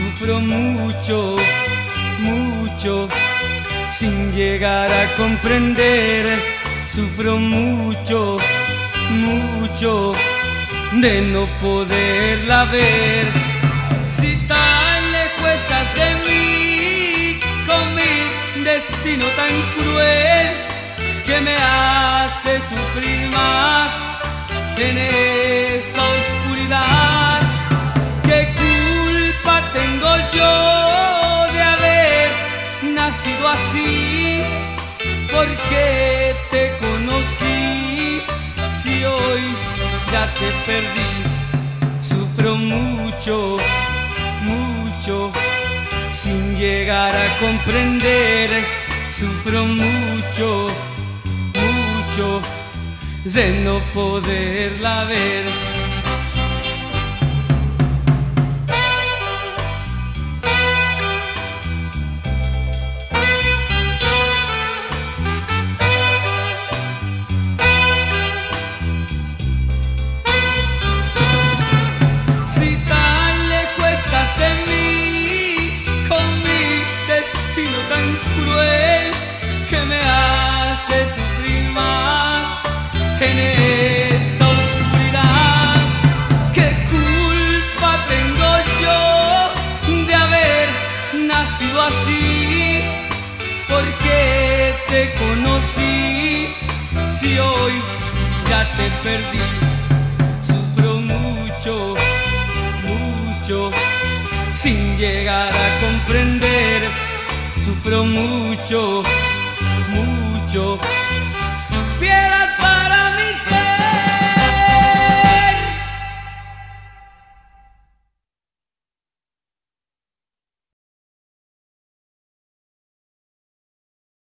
Sufro mucho, mucho, sin llegar a comprender. Sufro mucho, mucho, de no poderla ver. Si tan lejos estás de mí, con mi destino tan cruel, que me hace sufrir más en esta oscuridad. ¿Qué culpa tengo yo de haber nacido así? ¿Por qué te conocí si hoy ya te perdí? Sufro mucho, mucho, sin llegar a comprender. Sufro mucho, mucho, de no poderla ver. Si tan lejos estás de mí, con mi destino tan cruel, que me hace sufrir más en esta oscuridad. ¿Qué culpa tengo yo de haber nacido así? ¿Por qué te conocí si hoy ya te perdí? Sufro mucho, mucho, sin llegar a comprender. Sufro mucho, mucho,